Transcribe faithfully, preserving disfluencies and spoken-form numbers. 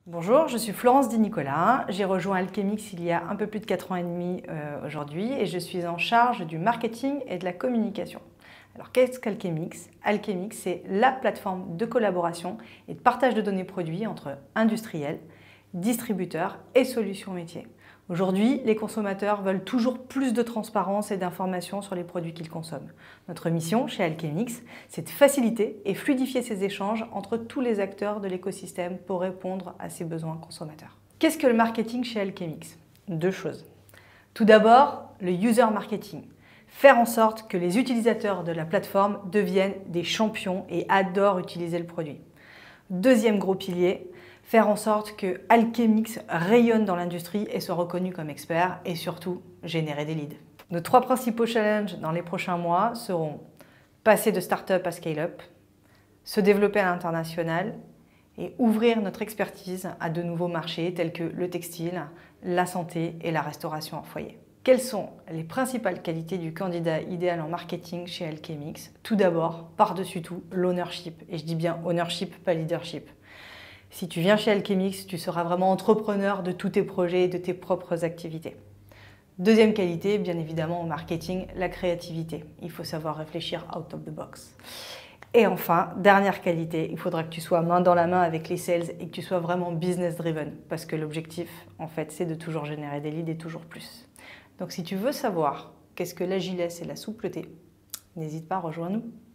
Bonjour, je suis Florence Di Nicola. J'ai rejoint Alchemix il y a un peu plus de quatre ans et demi euh, aujourd'hui et je suis en charge du marketing et de la communication. Alors qu'est-ce qu'Alchemix? Alchemix, c'est la plateforme de collaboration et de partage de données produits entre industriels, distributeurs et solutions métiers. Aujourd'hui, les consommateurs veulent toujours plus de transparence et d'informations sur les produits qu'ils consomment. Notre mission chez Alchemix, c'est de faciliter et fluidifier ces échanges entre tous les acteurs de l'écosystème pour répondre à ces besoins consommateurs. Qu'est-ce que le marketing chez Alchemix? Deux choses. Tout d'abord, le user marketing. Faire en sorte que les utilisateurs de la plateforme deviennent des champions et adorent utiliser le produit. Deuxième gros pilier, faire en sorte que Alchemix rayonne dans l'industrie et soit reconnu comme expert et surtout générer des leads. Nos trois principaux challenges dans les prochains mois seront passer de start-up à scale-up, se développer à l'international et ouvrir notre expertise à de nouveaux marchés tels que le textile, la santé et la restauration en foyer. Quelles sont les principales qualités du candidat idéal en marketing chez Alchemix? Tout d'abord, par-dessus tout, l'ownership. Et je dis bien ownership, pas leadership. Si tu viens chez Alchemix, tu seras vraiment entrepreneur de tous tes projets et de tes propres activités. Deuxième qualité, bien évidemment, au marketing, la créativité. Il faut savoir réfléchir out of the box. Et enfin, dernière qualité, il faudra que tu sois main dans la main avec les sales et que tu sois vraiment business driven. Parce que l'objectif, en fait, c'est de toujours générer des leads et toujours plus. Donc si tu veux savoir qu'est-ce que l'agilesse et la soupleté, n'hésite pas à rejoindre nous.